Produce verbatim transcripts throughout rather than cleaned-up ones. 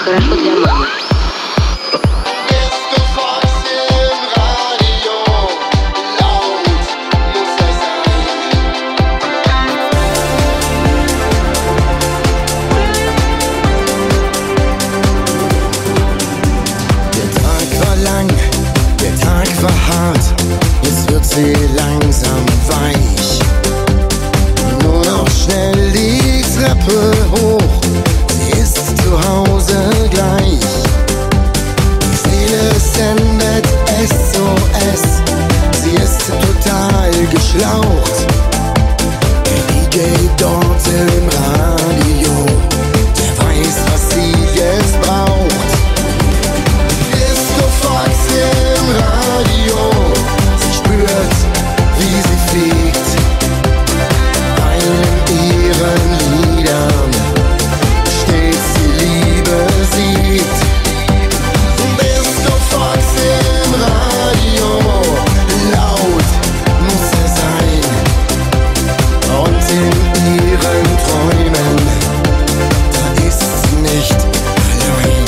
хорошо для мамы. Jetzt wird sie langsam weich. Nur noch schnell die Treppe hoch. Sie ist zu Hause gleich. Die Seele sendet S O S. Sie ist total geschlaucht. Der D J dort im Radio, der weiß, was sie jetzt braucht. Disco Fox im Radio. Sie spürt, wie sie fliegt, weil in ihren Liedern stets die Liebe sieht. Disco Fox im Radio, laut muss er sein. Und in ihren Träumen, da ist sie nicht allein.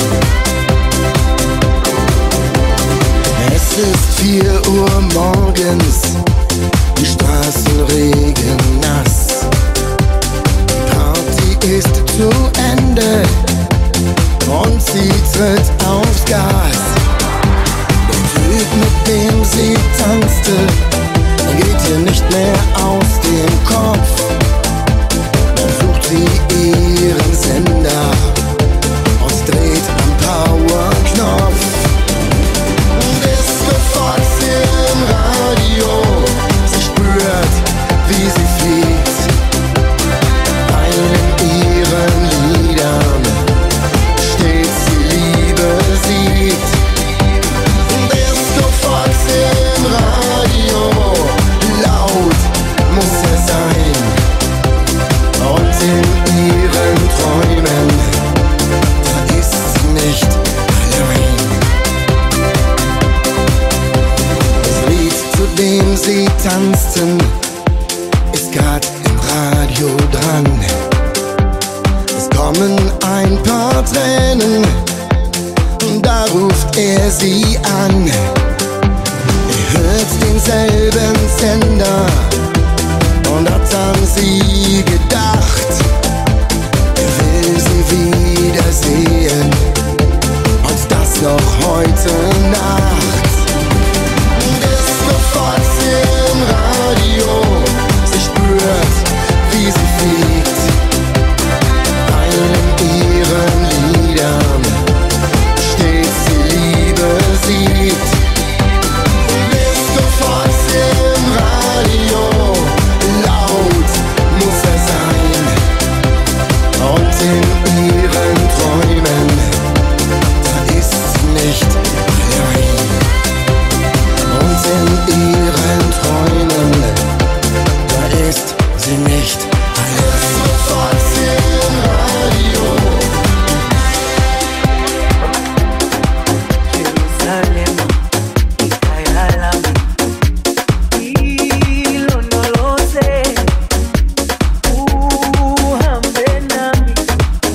Es ist vier Uhr morgens, die Straßen regennass. Die Party ist zu Ende und sie tritt aufs Gas. Der Typ, mit dem sie tanzte, geht ihr nicht mehr aus dem Kopf. Dann sucht sie ihren Sender und dreht am Powerknopf. Disco Fox im Radio, sie spürt, wie sie fliegt, weil in ihren Liedern stets die Liebe sieht. Disco Fox im Radio, laut muss er sein. Und in ihren Träumen, da ist sie nicht allein. Zu dem sie tanzten, ist grad im Radio dran. Es kommen ein paar Tränen, da ruft er sie an. Er hört denselben Sender und hat an sie gedacht. Er will sie wiedersehen und das noch heute Nacht. Fox im Radio, sie spürt, wie sie fliegt, weil in ihren Liedern stets die Liebe sieht. Disco Fox im Radio, laut muss er sein. Und in ihren Träumen, da ist sie nicht allein. Und in ihren Träumen, da ist sie nicht allein. Sofort im Radio. Jerusalem, Ikayalami, hilo no lo sé. Uhambe nami,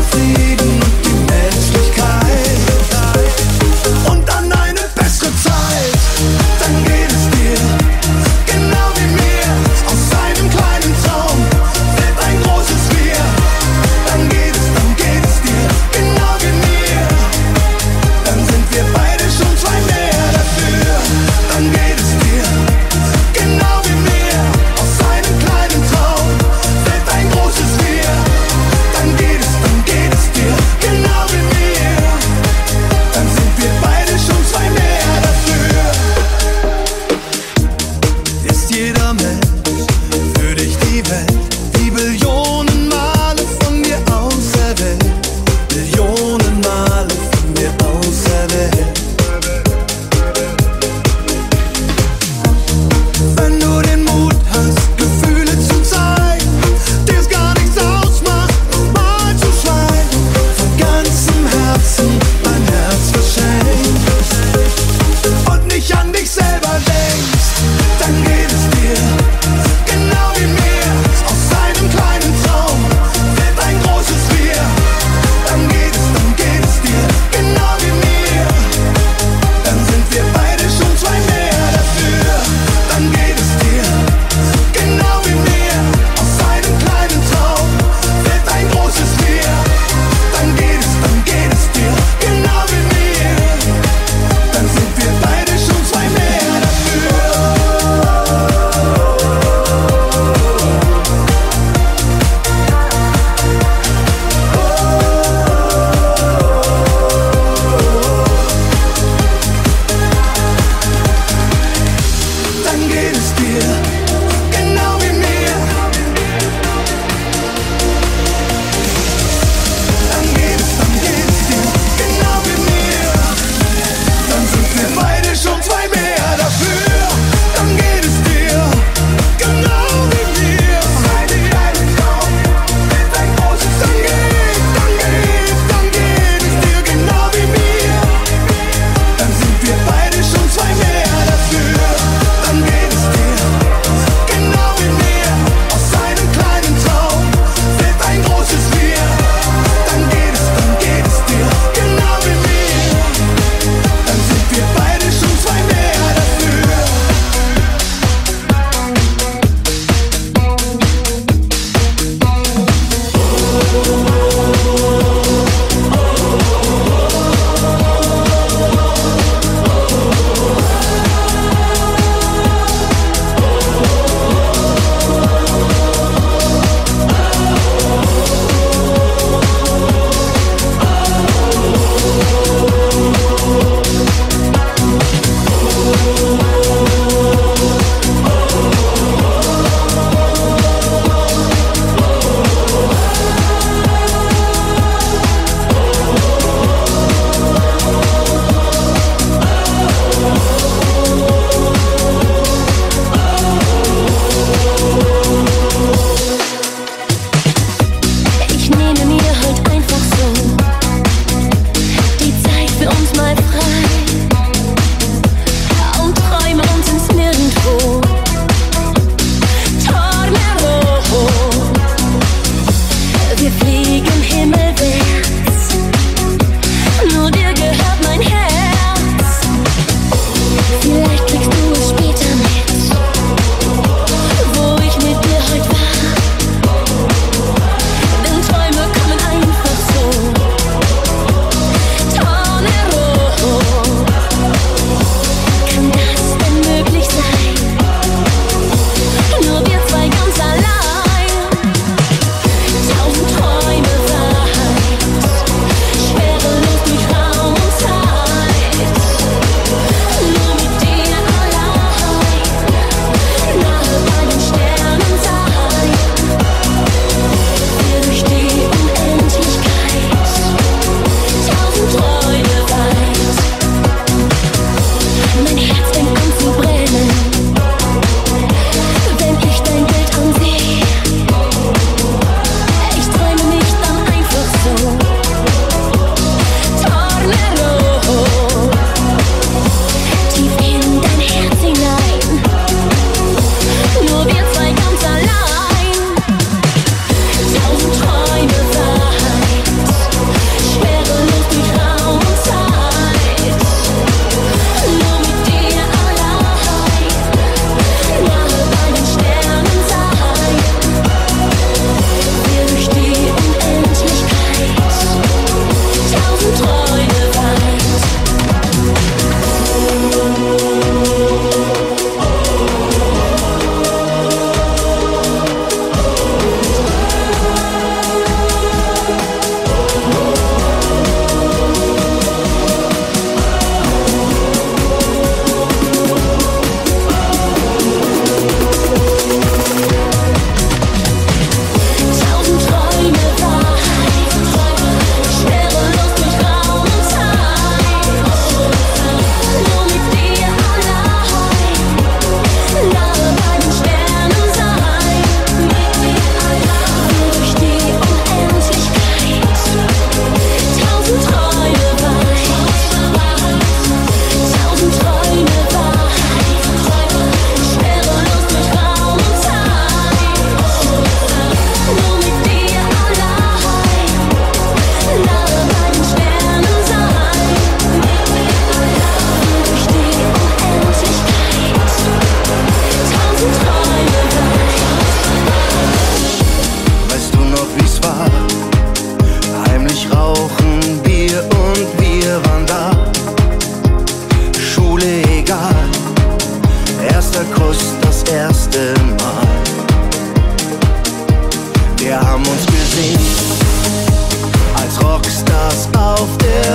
Frieden und die Menschlichkeit und an eine bessere Zeit. Dann geht es dir genau wie mir. Aus einem kleinen Traum wird ein großes Wir. Dann geht es, dann geht es dir genau wie mir. Dann sind wir beide schon zwei mehr dafür. Dann geht es dir genau wie mir. Aus einem kleinen Traum wird ein großes Wir. Dann geht es, dann geht es dir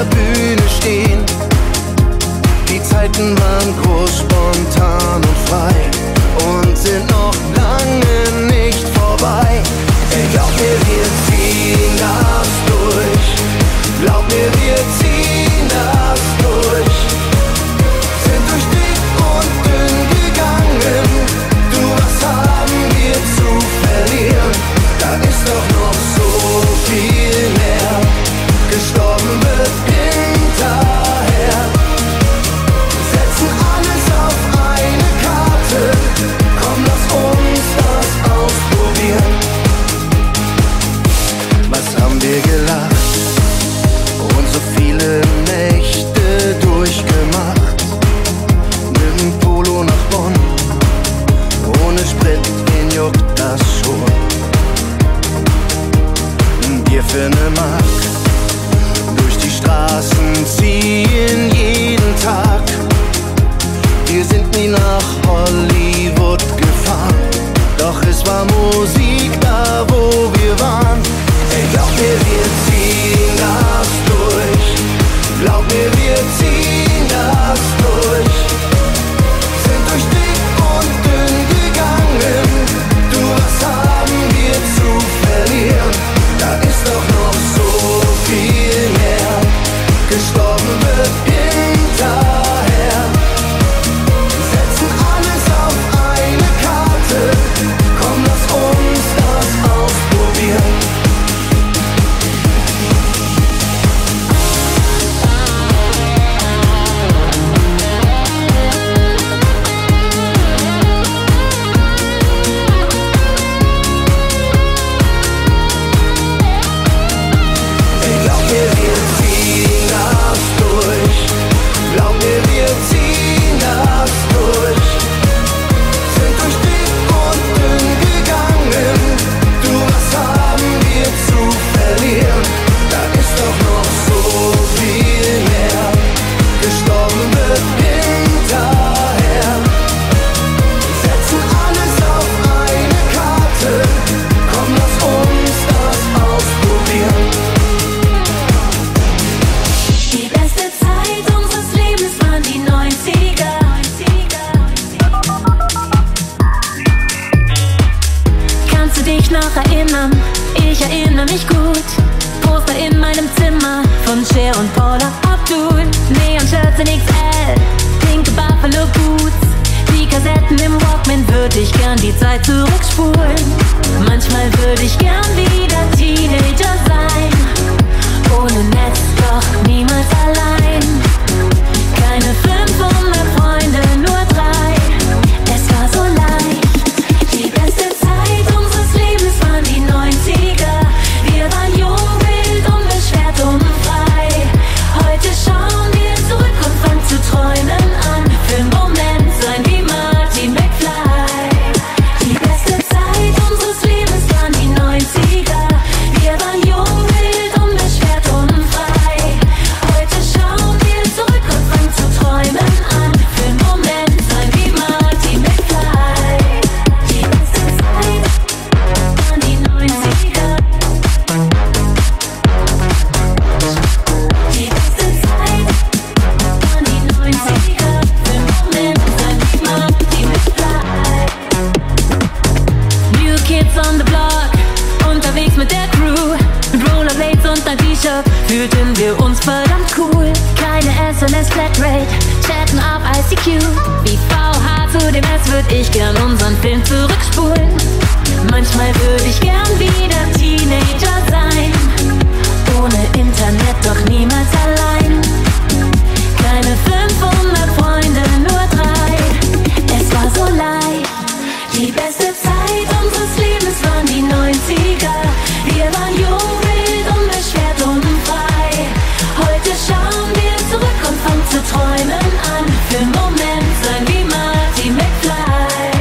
der Bühne stehen. Die Zeiten waren groß, spontan und frei und sind noch lange nicht vorbei. Ey, glaub mir, wir ziehen das durch. Glaub mir, wir ziehen das durch. Sind durch dick und dünn gegangen. Du, was haben wir zu verlieren? Da ist doch noch so viel mehr. Gestorben wird hinterher. Setzen alles auf eine Karte. Komm, lass uns das ausprobieren. Was haben wir gelacht und so viele Nächte durchgemacht. Mit dem Polo nach Bonn, ohne Sprit, wen juckt das schon? Ein Bier für ne Mark, durch die Straßen ziehen jeden Tag. Wir sind nie nach Hollywood gefahren, doch es war Musik da, wo wir waren. Ey, glaub mir, wir ziehen das durch. Glaub mir, wir ziehen das durch. Sind durch dick und dünn gegangen. Du, was haben wir zu verlieren? Da ist doch noch so viel mehr. Gestorben wird hinterher. Setzen alles auf eine Karte. Komm, lass uns das ausprobieren.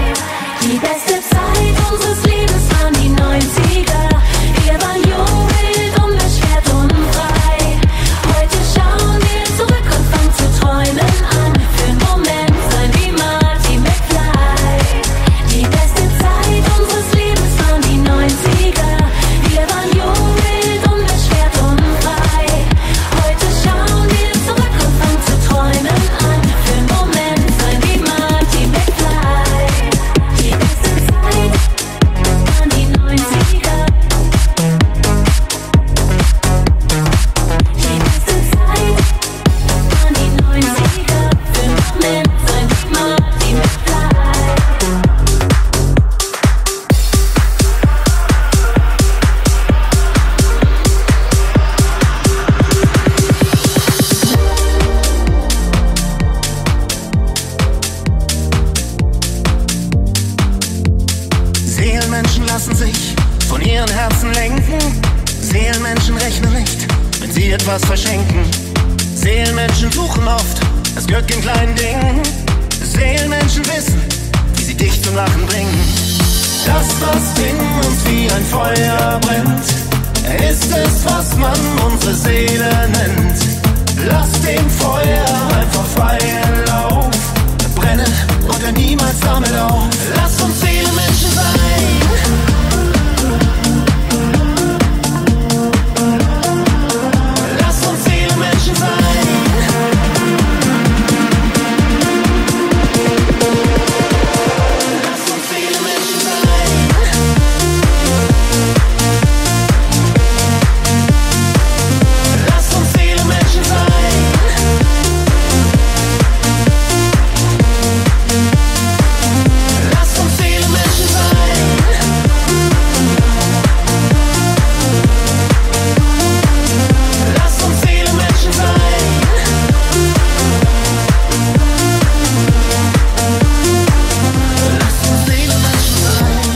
Die beste Zeit unseres Lebens waren die neunziger. Wir waren jung, wild was verschenken. Seelenmenschen suchen oft das Glück in kleinen Dingen. Seelenmenschen wissen, wie sie dich zum Lachen bringen. Das, was in uns wie ein Feuer brennt, ist es, was man unsere Seele nennt. Lass dem Feuer einfach freien Lauf, brenne und hör niemals damit auf. Lass uns Seelenmenschen sein. Lass uns Seelenmenschen sein. Lass uns Seelenmenschen sein. Lass uns Seelenmenschen sein. Lass uns Seelenmenschen sein. Lass uns Seelenmenschen sein. Lass uns Seelenmenschen sein.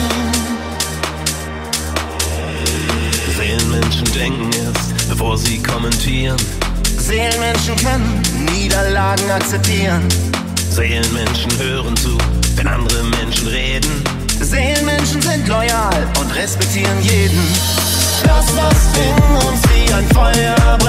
Seelenmenschen denken erst, bevor sie kommentieren. Seelenmenschen können Niederlagen akzeptieren. Seelenmenschen hören zu, wenn andere Menschen reden. Seelenmenschen sind loyal und respektieren jeden. Das, was in uns wie ein Feuer